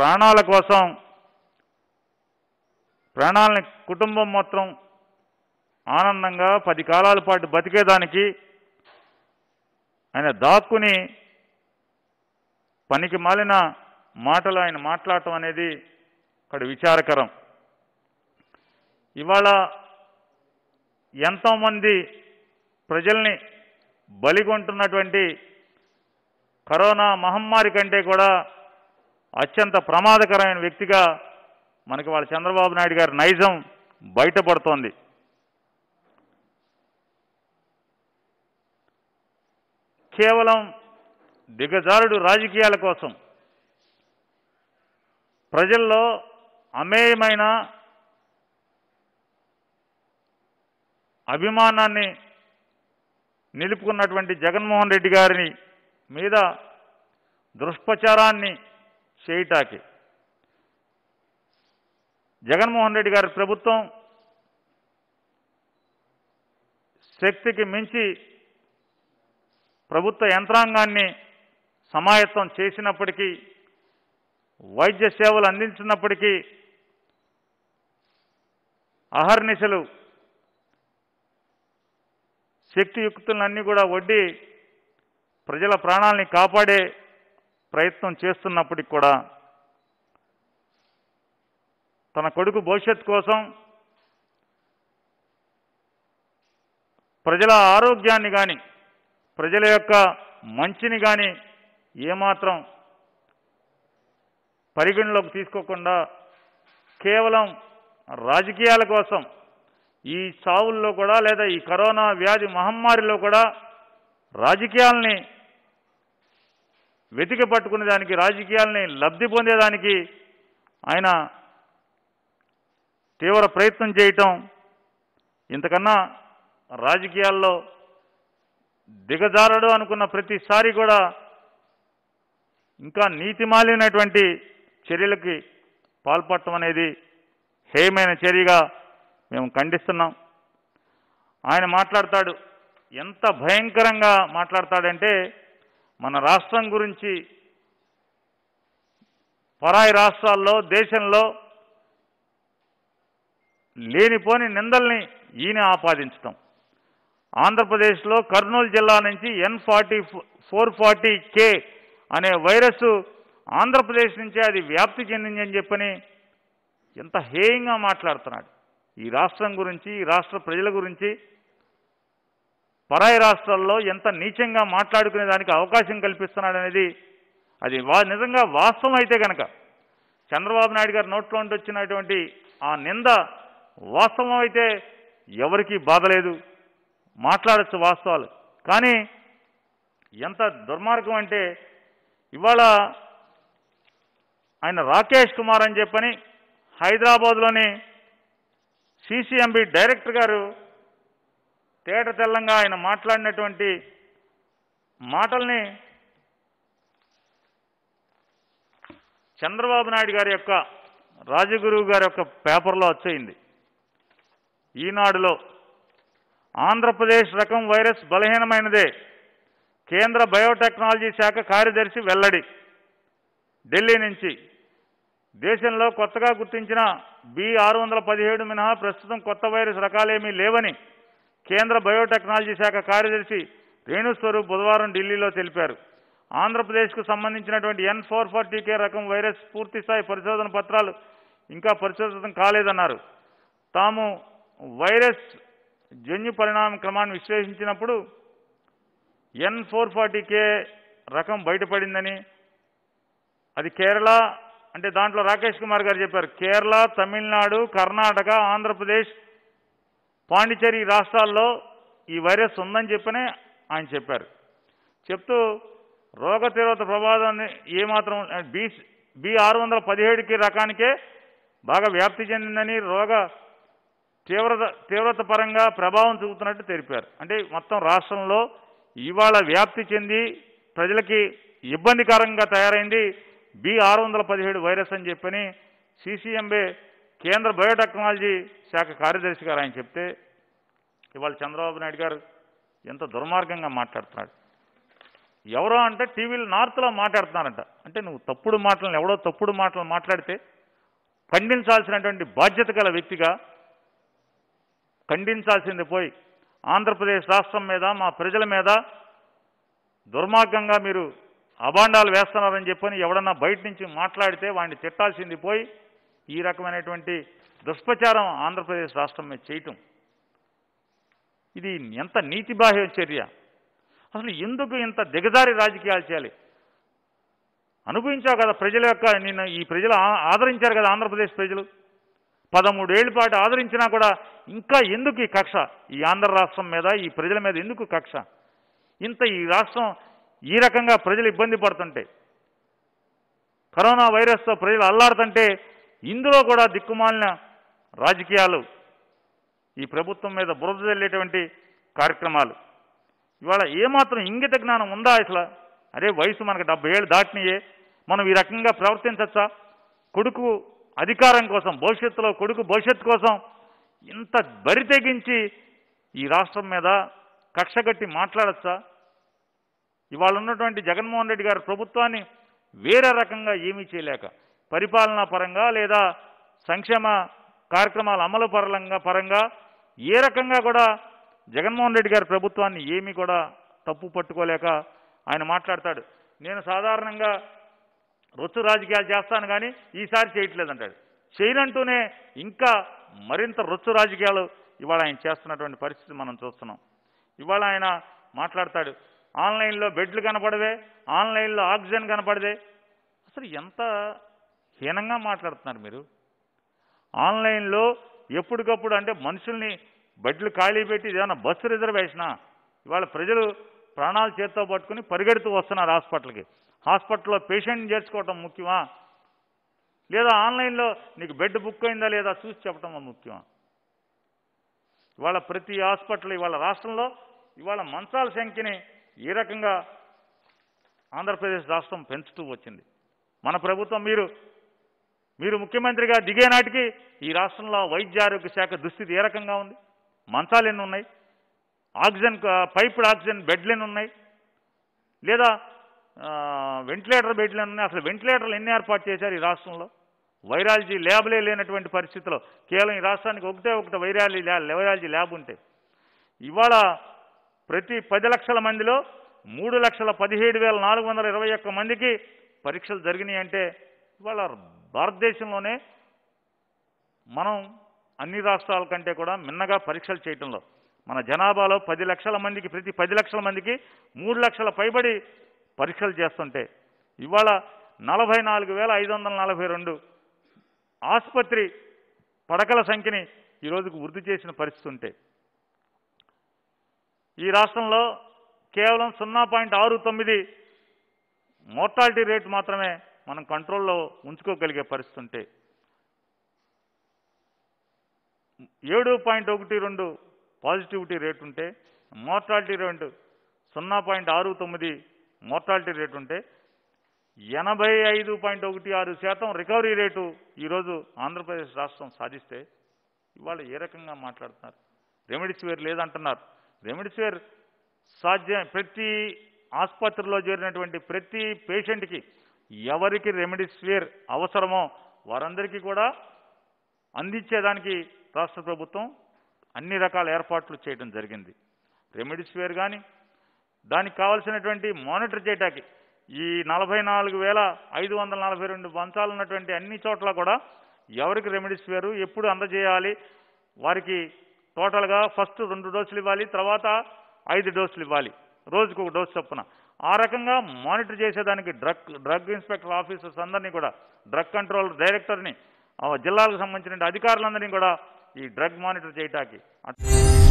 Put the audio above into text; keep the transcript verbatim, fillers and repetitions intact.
ప్రాణాల కోసం ప్రాణాలని కుటుంబం మొత్తం ఆనందంగా పది కాలాల పాటు బతికేదానికి ఆయన దాక్కుని పనికి మాలిన మాటలు ఆయన మాట్లాడటం అనేది ఇక్కడ విచారకరం. ఇవాళ ఎంతోమంది ప్రజల్ని బలిగొంటున్నటువంటి కరోనా మహమ్మారి కంటే కూడా అత్యంత ప్రమాదకరమైన వ్యక్తిగా మనకి వాళ్ళ చంద్రబాబు నాయుడు గారి నైజం బయటపడుతోంది. కేవలం దిగజారుడు రాజకీయాల కోసం ప్రజల్లో అమేయమైన అభిమానాన్ని నిలుపుకున్నటువంటి జగన్మోహన్ రెడ్డి గారిని మీద దుష్ప్రచారాన్ని చేయటానికి జగన్మోహన్ రెడ్డి గారి ప్రభుత్వం శక్తికి మించి ప్రభుత్వ యంత్రాంగాన్ని సమాయత్తం చేసినప్పటికీ, వైద్య సేవలు అందించినప్పటికీ అహర్నిశలు శక్తియుక్తులన్నీ కూడా ఒడ్డి ప్రజల ప్రాణాలని కాపాడే ప్రయత్నం చేస్తున్నప్పటికి కూడా తన కొడుకు భవిష్యత్తు కోసం, ప్రజల ఆరోగ్యాన్ని కానీ ప్రజల యొక్క మంచిని కానీ ఏమాత్రం పరిగణలోకి తీసుకోకుండా కేవలం రాజకీయాల కోసం ఈ చావుల్లో కూడా లేదా ఈ కరోనా వ్యాధి మహమ్మారిలో కూడా రాజకీయాలని వెతికి పట్టుకునే దానికి, రాజకీయాలని లబ్ధి పొందేదానికి ఆయన తీవ్ర ప్రయత్నం చేయటం ఇంతకన్నా రాజకీయాల్లో దిగజారడు అనుకున్న ప్రతిసారి కూడా ఇంకా నీతిమాలినటువంటి చర్యలకి పాల్పడటం అనేది హేయమైన చర్యగా మేము ఖండిస్తున్నాం. ఆయన మాట్లాడతాడు, ఎంత భయంకరంగా మాట్లాడతాడంటే మన రాష్ట్రం గురించి పరాయి రాష్ట్రాల్లో దేశంలో లేనిపోని నిందల్ని ఈయన ఆపాదించటం. ఆంధ్రప్రదేశ్లో కర్నూలు జిల్లా నుంచి N forty four forty K అనే వైరస్ ఆంధ్రప్రదేశ్ నుంచే అది వ్యాప్తి చెందిందని చెప్పని ఎంత హేయంగా మాట్లాడుతున్నాడు. ఈ రాష్ట్రం గురించి, ఈ రాష్ట్ర ప్రజల గురించి పరాయి రాష్ట్రాల్లో ఎంత నీచంగా మాట్లాడుకునే దానికి అవకాశం కల్పిస్తున్నాడు అనేది అది వా నిజంగా వాస్తవం అయితే కనుక చంద్రబాబు నాయుడు గారి నోట్లో ఉండి వచ్చినటువంటి ఆ నింద వాస్తవం అయితే ఎవరికీ బాధ లేదు, మాట్లాడచ్చు వాస్తవాలు. కానీ ఎంత దుర్మార్గం అంటే ఇవాళ ఆయన రాకేష్ కుమార్ అని చెప్పని హైదరాబాద్లోని సిసిఎంబి డైరెక్టర్ గారు తేట తెల్లంగా ఆయన మాట్లాడినటువంటి మాటల్ని చంద్రబాబు నాయుడు గారి యొక్క రాజగురువు గారి యొక్క పేపర్లో వచ్చేయింది. ఈనాడులో ఆంధ్రప్రదేశ్ రకం వైరస్ బలహీనమైనదే, కేంద్ర బయోటెక్నాలజీ శాఖ కార్యదర్శి వెల్లడి. ఢిల్లీ నుంచి దేశంలో కొత్తగా గుర్తించిన బి ఆరు వందల పదిహేడు మినహా ప్రస్తుతం కొత్త వైరస్ రకాలేమీ లేవని కేంద్ర బయోటెక్నాలజీ శాఖ కార్యదర్శి రేణుస్వరూప్ బుధవారం ఢిల్లీలో తెలిపారు. ఆంధ్రప్రదేశ్కు సంబంధించినటువంటి ఎన్ ఫోర్ ఫార్టీ కే రకం వైరస్ పూర్తిస్థాయి పరిశోధన పత్రాలు ఇంకా పరిశోధన కాలేదన్నారు. తాము వైరస్ జన్యు పరిణామ క్రమాన్ని విశ్లేషించినప్పుడు ఎన్ ఫోర్ ఫార్టీ కే రకం బయటపడిందని, అది కేరళ అంటే దాంట్లో రాకేష్ కుమార్ గారు చెప్పారు, కేరళ, తమిళనాడు, కర్ణాటక, ఆంధ్రప్రదేశ్, పాండిచేరి రాష్ట్రాల్లో ఈ వైరస్ ఉందని చెప్పనే ఆయన చెప్పారు. చెప్తూ రోగ తీవ్రత ప్రభావాన్ని ఏమాత్రం బి బి ఆరు వందల పదిహేడుకి రకానికే బాగా వ్యాప్తి చెందిందని, రోగ తీవ్రత తీవ్రత పరంగా ప్రభావం చూపుతున్నట్టు తెలిపారు. అంటే మొత్తం రాష్ట్రంలో ఇవాళ వ్యాప్తి చెంది ప్రజలకి ఇబ్బందికరంగా తయారైంది బి ఆరు వందల పదిహేడు వైరస్ అని చెప్పని సిసిఎంబే కేంద్ర బయోటెక్నాలజీ శాఖ కార్యదర్శి గారు ఆయన చెప్తే ఇవాళ చంద్రబాబు నాయుడు గారు ఎంత దుర్మార్గంగా మాట్లాడుతున్నాడు. ఎవరో అంటే టీవీలు నార్త్లో మాట్లాడుతున్నారంట. అంటే నువ్వు తప్పుడు మాటలను ఎవడో తప్పుడు మాటలు మాట్లాడితే ఖండించాల్సినటువంటి బాధ్యత గల వ్యక్తిగా ఖండించాల్సింది పోయి ఆంధ్రప్రదేశ్ రాష్ట్రం మీద మా ప్రజల మీద దుర్మార్గంగా మీరు అభాండాలు వేస్తున్నారని చెప్పని ఎవడన్నా బయట నుంచి మాట్లాడితే వాడిని తిట్టాల్సింది పోయి ఈ రకమైనటువంటి దుష్ప్రచారం ఆంధ్రప్రదేశ్ రాష్ట్రం మీద చేయటం ఇది ఎంత నీతిబాహ్య చర్య. అసలు ఎందుకు ఇంత దిగజారి రాజకీయాలు చేయాలి? అనుభవించావు కదా ప్రజల యొక్క, నిన్న ఈ ప్రజలు ఆదరించారు కదా ఆంధ్రప్రదేశ్ ప్రజలు, పదమూడేళ్ల పాటు ఆదరించినా కూడా ఇంకా ఎందుకు ఈ కక్ష ఈ ఆంధ్ర రాష్ట్రం మీద, ఈ ప్రజల మీద ఎందుకు కక్ష? ఇంత ఈ రాష్ట్రం ఈ రకంగా ప్రజలు ఇబ్బంది పడుతుంటే, కరోనా వైరస్తో ప్రజలు అల్లాడుతుంటే ఇందులో కూడా దిక్కుమాలిన రాజకీయాలు, ఈ ప్రభుత్వం మీద బురద జల్లేటువంటి కార్యక్రమాలు. ఇవాళ ఏమాత్రం ఇంగిత జ్ఞానం ఉందా అసలు? అరే వయసు మనకు డెబ్బై ఏళ్ళు దాటినయే, మనం ఈ రకంగా ప్రవర్తించచ్చా? కొడుకు అధికారం కోసం, భవిష్యత్తులో కొడుకు భవిష్యత్తు కోసం ఇంత బరి తెగించి ఈ రాష్ట్రం మీద కక్షగట్టి మాట్లాడచ్చా? ఇవాళ ఉన్నటువంటి జగన్మోహన్ రెడ్డి గారి ప్రభుత్వాన్ని వేరే రకంగా ఏమీ చేయలేక, పరిపాలనా పరంగా లేదా సంక్షేమ కార్యక్రమాల అమలు పరంగా పరంగా ఏ రకంగా కూడా జగన్మోహన్ రెడ్డి గారి ప్రభుత్వాన్ని ఏమీ కూడా తప్పు పట్టుకోలేక ఆయన మాట్లాడతాడు. నేను సాధారణంగా రొచ్చు రాజకీయాలు చేస్తాను కానీ ఈసారి చేయట్లేదంటాడు. చేయనంటూనే ఇంకా మరింత రొచ్చు రాజకీయాలు ఇవాళ ఆయన చేస్తున్నటువంటి పరిస్థితి మనం చూస్తున్నాం. ఇవాళ ఆయన మాట్లాడతాడు, ఆన్లైన్లో బెడ్లు కనపడవే, ఆన్లైన్లో ఆక్సిజన్ కనపడదే. అసలు ఎంత హీనంగా మాట్లాడుతున్నారు మీరు? ఆన్లైన్లో ఎప్పటికప్పుడు అంటే మనుషుల్ని బెడ్లు ఖాళీ పెట్టి ఏదైనా బస్సు రిజర్వేషనా? ఇవాళ ప్రజలు ప్రాణాలు చేత్తో పట్టుకుని పరిగెడుతూ వస్తున్నారు హాస్పిటల్కి. హాస్పిటల్లో పేషెంట్ని చేర్చుకోవటం ముఖ్యమా, లేదా ఆన్లైన్లో నీకు బెడ్ బుక్ అయిందా లేదా చూసి చెప్పడం ముఖ్యమా? ఇవాళ ప్రతి హాస్పిటల్ ఇవాళ రాష్ట్రంలో ఇవాళ మంచాల సంఖ్యని ఏ రకంగా ఆంధ్రప్రదేశ్ రాష్ట్రం పెంచుతూ వచ్చింది. మన ప్రభుత్వం మీరు మీరు ముఖ్యమంత్రిగా దిగే నాటికి ఈ రాష్ట్రంలో వైద్య ఆరోగ్య శాఖ దుస్థితి ఏ రకంగా ఉంది? మంచాలు ఎన్ని ఉన్నాయి? ఆక్సిజన్ పైప్డ్ ఆక్సిజన్ బెడ్లు ఎన్ని ఉన్నాయి? లేదా వెంటిలేటర్ బెడ్లు ఎన్ని ఉన్నాయి? అసలు వెంటిలేటర్లు ఎన్ని ఏర్పాటు చేశారు ఈ రాష్ట్రంలో? వైరాలజీ ల్యాబ్లే లేనటువంటి పరిస్థితిలో కేవలం ఈ రాష్ట్రానికి ఒకటే ఒకటి వైరాలజీ ల్యాబ్ వైరాలజీ ల్యాబ్ ఉంటే ఇవాళ ప్రతి పది లక్షల మందిలో మూడు లక్షల పదిహేడు వేల నాలుగు వందల ఇరవై ఒక్క మందికి పరీక్షలు జరిగినాయి అంటే ఇవాళ భారతదేశంలోనే మనం అన్ని రాష్ట్రాల కంటే కూడా మిన్నగా పరీక్షలు చేయటంలో మన జనాభాలో పది లక్షల మందికి ప్రతి పది లక్షల మందికి మూడు లక్షల పైబడి పరీక్షలు చేస్తుంటే ఇవాళ నలభై నాలుగు వేల ఐదు వందల నలభై రెండు ఆసుపత్రి పడకల సంఖ్యని ఈరోజుకు వృద్ధి చేసిన పరిస్థితి ఉంటే ఈ రాష్ట్రంలో కేవలం సున్నా పాయింట్ ఆరు తొమ్మిది మోర్టాలిటీ రేటు మాత్రమే మనం కంట్రోల్లో ఉంచుకోగలిగే పరిస్థితి ఉంటే ఏడు పాయింట్ ఒకటి రెండు పాజిటివిటీ రేటు ఉంటే మోర్టాలిటీ రేటు సున్నా పాయింట్ ఆరు తొమ్మిది మోర్టాలిటీ రేటు ఉంటే ఎనభై ఐదు పాయింట్ ఒకటి ఆరు శాతం రికవరీ రేటు ఈరోజు ఆంధ్రప్రదేశ్ రాష్ట్రం సాధిస్తే ఇవాళ ఏ రకంగా మాట్లాడుతున్నారు? రెమెడిసివిర్ లేదంటున్నారు. రెమెడిసివిర్ సాధ్యం ప్రతి ఆసుపత్రిలో చేరినటువంటి ప్రతి పేషెంట్కి ఎవరికి రెమెడిసివిర్ అవసరమో వారందరికీ కూడా అందించేదానికి రాష్ట్ర ప్రభుత్వం అన్ని రకాల ఏర్పాట్లు చేయడం జరిగింది. రెమెడిసివిర్ కానీ దానికి కావాల్సినటువంటి మానిటర్ చేయడానికి ఈ నలభై నాలుగు వేల ఐదు వందల నలభై రెండు మంచాలు ఉన్నటువంటి అన్ని చోట్ల కూడా ఎవరికి రెమెడిసివిర్ ఎప్పుడు అందజేయాలి, వారికి టోటల్గా ఫస్ట్ రెండు డోసులు ఇవ్వాలి, తర్వాత ఐదు డోసులు ఇవ్వాలి, రోజుకు ఒక డోసు చొప్పున ఆ రకంగా మానిటర్ చేసేదానికి డ్రగ్ డ్రగ్ ఇన్స్పెక్టర్ ఆఫీసర్స్ అందరినీ కూడా డ్రగ్ కంట్రోల్ డైరెక్టర్ని జిల్లాలకు సంబంధించిన అధికారులందరినీ కూడా ఈ డ్రగ్ మానిటర్ చేయటానికి